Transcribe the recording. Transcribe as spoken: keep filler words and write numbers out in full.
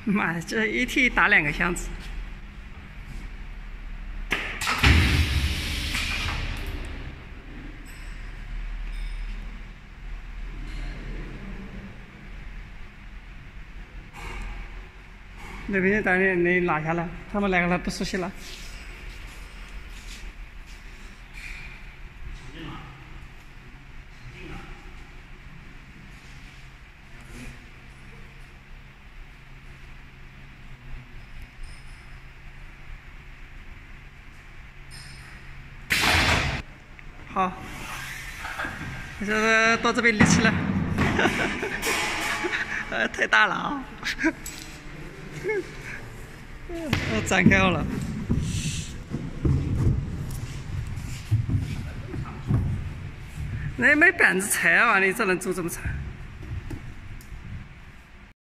妈，这一提打两个箱子。那边单的你拿下来，他们来了不熟悉了。好，这个到这边立起来，呃，太大了啊！我展开好了。那没板子拆啊，你这能做这么长？